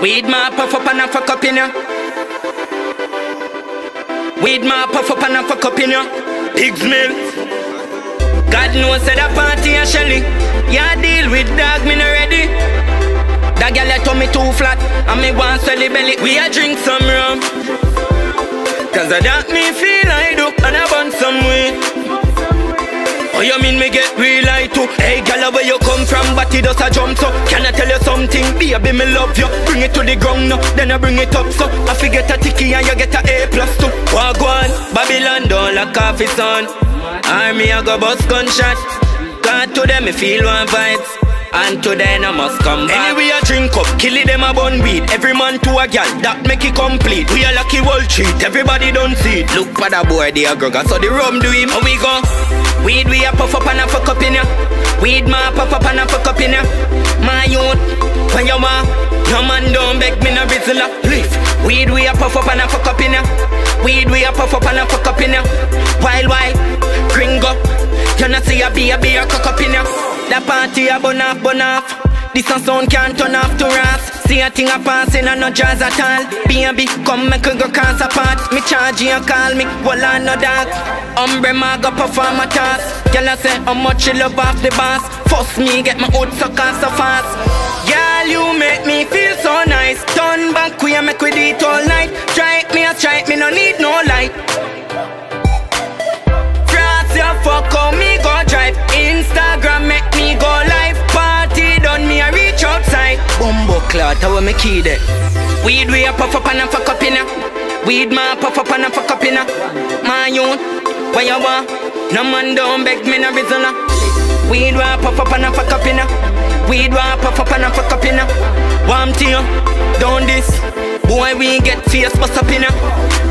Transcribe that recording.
Weed ma puff up and a fuck up in ya. Weed ma puff up and a fuck up in ya. Pigs mill. God knows that a party a shelly. Yeah, deal with dog, me no ready. That girl let me too flat, and me want swelly belly. We a drink some rum, cause I that me feel I do, and I want some weed. Oh, you mean me get real high too? Hey, girl, where you come from? Body does a jump so. Can I tell you something? Baby, me love you. Bring it to the ground now, then I bring it up so. I forget a ticky and you get a A+ too. Wagwan, Babylon don't like coffee son. Army I go bust gunshot. God to them me feel one vibes, and to them I must come back. Anyway I drink up, kill it them a bun weed. Every man to a gal, that make it complete. We a lucky world treat, everybody don't see it. Look for the boy, they a grogger, so the rum do him. How we go? Weed we a puff up and a fuck up in ya. Weed ma puff up and a fuck up in ya. My youth, when you want, no man don't beg me no rizzler. Leave. Weed we a puff up and a fuck up in ya. Weed we a puff up and a fuck up in ya. Wild, gringo. You not see a beer cock up in ya. The party a bun off. This a sound can't turn off to ras. See a thing a passing and no jazz at all. Baby, come make we go cast apart. Me charge you call me, well I no dog. Umbrella go perform a task. Girl I say how much you love off the boss. First me get my hood suck on so fast. Girl you make me feel so nice. Turn back we make we do it all night. Strike me no need no light. France you fuck how me go drive. Instagram make me go live. Party done me a reach outside. Bumbo clot how me key there. Weed we a puff up and a fuck up in ya. Weed ma puff up and a fuck up in ya. My youth, what you want? No man don't beg me no reason. Weed wa puff up and a fuck up in ya. Weed wa puff up and a fuck up in ya. Warm to you, down this. Boy we get fierce bust up in ya.